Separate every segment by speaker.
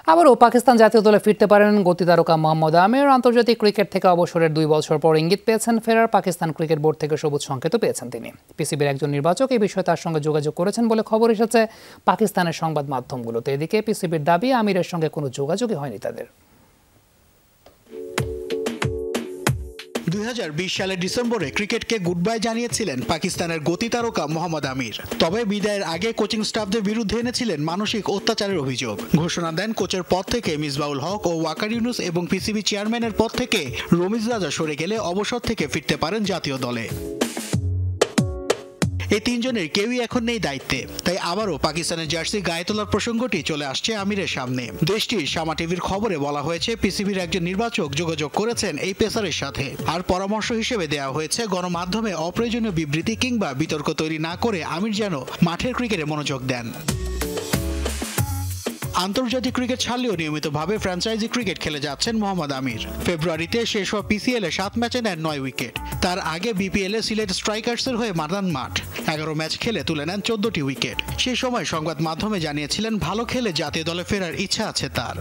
Speaker 1: আবারও পাকিস্তান জাতীয় দলে ফিরতে পারেন গতিতারকা মোহাম্মদ আমির। আন্তর্জাতিক ক্রিকেট থেকে অবসরের 2 বছর পর ইঙ্গিত পেয়েছেন ফেরার। পাকিস্তান ক্রিকেট বোর্ড থেকে সবুজ সংকেত পেয়েছেন তিনি। পিসিবির একজন নির্বাচক এই বিষয়ে তার সঙ্গে যোগাযোগ করেছেন বলে খবর এসেছে পাকিস্তানের সংবাদ মাধ্যমগুলোতে। এদিকে পিসিবির দাবি আমিরের সঙ্গে কোনো যোগাযোগই হয়নি তাদের।
Speaker 2: 2020 সালের ডিসেম্বরে ক্রিকেটকে গুড বাই জানিয়েছিলেন পাকিস্তানের গতিতারকা মোহাম্মদ আমির। তবে বিদায়ের আগে কোচিং স্টাফদের বিরুদ্ধে এনেছিলেন মানসিক অত্যাচারের অভিযোগ। ঘোষণা দেন কোচের পদ থেকে মিসবাউল হক ও ওয়াকার ইউনুস এবং পিসিবি চেয়ারম্যানের পদ থেকে রমিজ রাজা সরে গেলে অবসর থেকে ফিরতে পারেন জাতীয় দলে। এই তিনজনের কেউই এখন নেই দায়িত্বে, তাই আবারও পাকিস্তানের জার্সি গায়ে তোলার প্রসঙ্গটি চলে আসছে আমিরের সামনে। দেশটির শামা টিভির খবরে বলা হয়েছে পিসিবির একজন নির্বাচক যোগাযোগ করেছেন এই পেসারের সাথে। আর পরামর্শ হিসেবে দেওয়া হয়েছে গণমাধ্যমে অপ্রয়োজনীয় বিবৃতি কিংবা বিতর্ক তৈরি না করে আমির যেন মাঠের ক্রিকেটে মনোযোগ দেন। আন্তর্জাতিক ক্রিকেট ছাড়লেও নিয়মিতভাবে ফ্র্যাঞ্চাইজি ক্রিকেট খেলে যাচ্ছেন মোহাম্মদ আমির। ফেব্রুয়ারিতে শেষ হওয়া পিসিএল-এ 7 ম্যাচে নেন 9 উইকেট। তার আগে বিপিএল-এ সিলেট স্ট্রাইকার্সের হয়ে মাদান মাঠ 11 ম্যাচ খেলে তুলে নেন 14টি উইকেট। সেই সময় সংবাদ মাধ্যমে জানিয়েছিলেন ভালো খেলে জাতীয় দলে ফেরার ইচ্ছা আছে তার।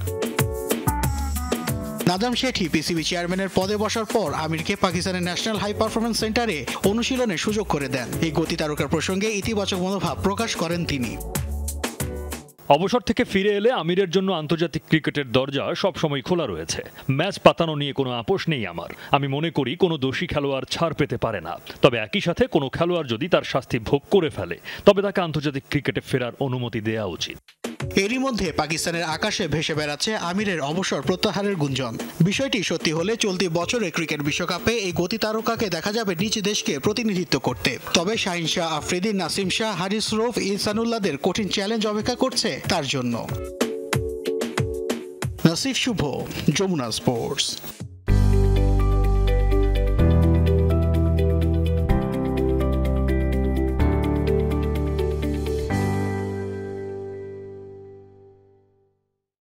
Speaker 2: নাজাম শেঠি পিসিবি চেয়ারম্যানের পদে বসার পর আমিরকে পাকিস্তানের ন্যাশনাল হাই পারফরম্যান্স সেন্টারে অনুশীলনের সুযোগ করে দেন। এই গতি তারকার প্রসঙ্গে ইতিবাচক মনোভাব প্রকাশ করেন তিনি।
Speaker 3: অবসর থেকে ফিরে এলে আমিরের জন্য আন্তর্জাতিক ক্রিকেটের দরজা সবসময় খোলা রয়েছে। ম্যাচ পাতানো নিয়ে কোনো আপোষ নেই আমার। আমি মনে করি কোনো দোষী খেলোয়াড় ছাড় পেতে পারে না। তবে একই সাথে কোনো খেলোয়াড় যদি তার শাস্তি ভোগ করে ফেলে তবে তাকে আন্তর্জাতিক ক্রিকেটে ফেরার অনুমতি দেওয়া উচিত।
Speaker 2: এরই মধ্যে পাকিস্তানের আকাশে ভেসে বেড়াচ্ছে আমিরের অবসর প্রত্যাহারের গুঞ্জন। বিষয়টি সত্যি হলে চলতি বছরে ক্রিকেট বিশ্বকাপে এই গতি তারকাকে দেখা যাবে নিজ দেশকে প্রতিনিধিত্ব করতে। তবে শাহিন শাহ আফ্রিদি, নাসিম শাহ, হারিস রৌফ, ইহসানুল্লাহদের কঠিন চ্যালেঞ্জ অপেক্ষা করছে তার জন্য। নাসিফ শুভ, যমুনা স্পোর্টস।